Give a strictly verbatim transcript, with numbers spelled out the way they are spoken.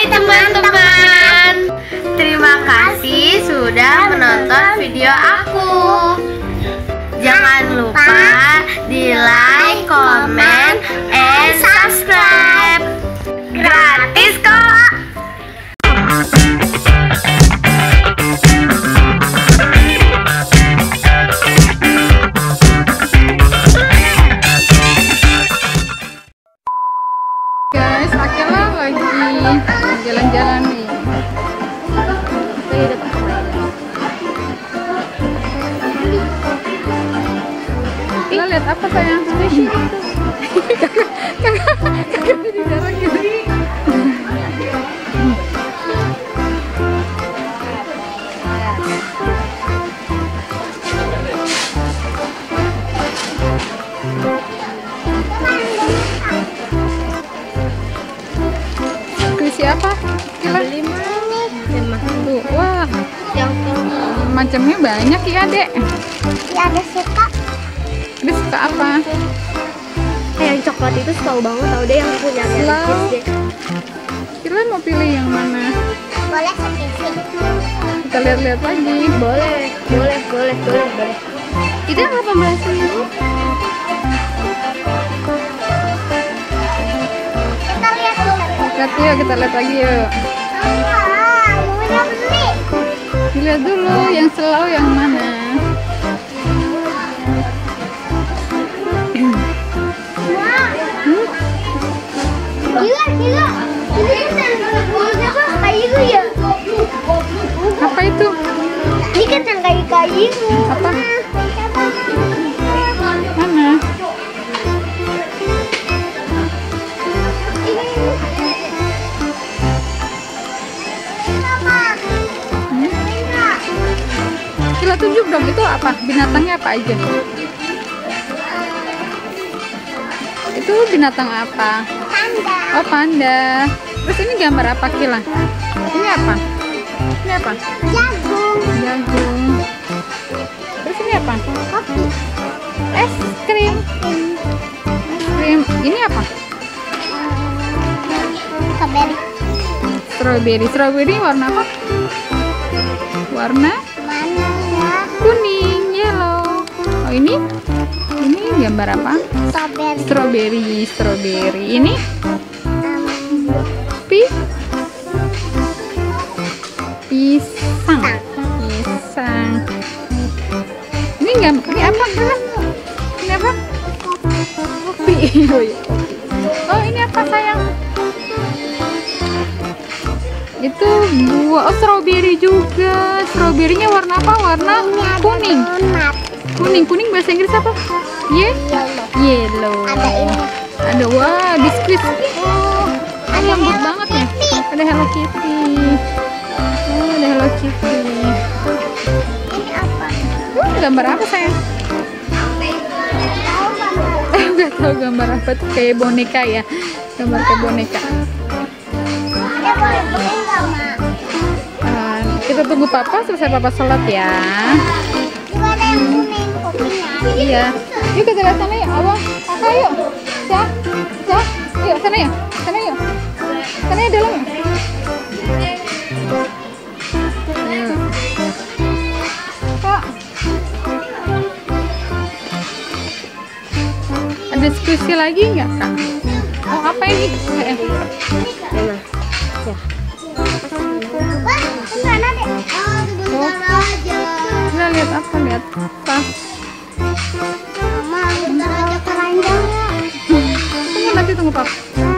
Hai teman-teman, terima kasih sudah menonton video aku. Jangan lupa di like, comment, and subscribe. Gratis kok. Guys, Akela lagi jalan-jalan nih. Kita lihat apa sayang? Kakak, kakak di darat gitu. Siapa? Kila lima lima tuh, wah, yang macamnya banyak ya dek. Ya ada suka. Dia suka apa? Yang coklat itu tahu banget, tahu deh yang punya Slow. Deh. Kila mau pilih yang mana? Boleh sekisi. Kita lihat-lihat lagi. Boleh, boleh, boleh, boleh, boleh. Itu yang apa masih? Kita lihat dulu. Lihat yuk, kita lihat lagi yuk. Ah, mau beli. Dilihat dulu yang slow yang mana. Gila, gila. Ini kan kayak itu ya? Apa itu? Ini kan yang kayak kayu. Apa? Mana? Kila tunjuk dong, itu apa? Binatangnya apa aja? Itu binatang apa? Panda. Oh, panda. Terus ini gambar apa, Kila? Ini apa? Ini apa? Jagung. Jagung. Terus ini apa? Kopi. Es krim. Es krim. Ini apa? Strawberry. Strawberry. Strawberry warna apa? Warna Mana ya? kuning, yellow. Oh, ini? Ini gambar apa? Strawberry. Strawberry. Strawberry. Ini? Pi? Pisang. Pisang. Ini gambar. Ini apa? Ini apa? Kopi. Oh, iya, kopi. Oh, ini apa sayang? Itu buah, oh strawberry juga. Strawberrynya warna apa? Warna kuning. Kuning, kuning bahasa Inggris apa? Ye? Yellow. Yellow. Ada ini. Ada, wah, biskuit. Oh, ini lembut Hello banget ya. Kitty. Ada Hello Kitty. Oh, ada Hello Kitty. Ini apa? Hmm, gambar apa sayang? Tahu gambar. Nggak tahu gambar apa tuh, kayak boneka ya. Gambar kayak boneka. Ada boleh boleh nggak mak? Uh, kita tunggu papa selesai papa sholat ya. Juga ada yang kuning kopinya. Iya. Yuk kita lihat sana yuk, awal. Kakak yuk. Cah, cah. Yuk sana yuk, sana yuk. Sana yuk dalam yuk. Yuk. Kak. Ada diskusi lagi nggak kak? Oh apa ini? Eh, eh. Wah, ke sana deh. Oh, sebentar aja. Kita lihat apa? Lihat apa? Mama, sebentar aja keranjangnya. Tunggu nanti tunggu papa.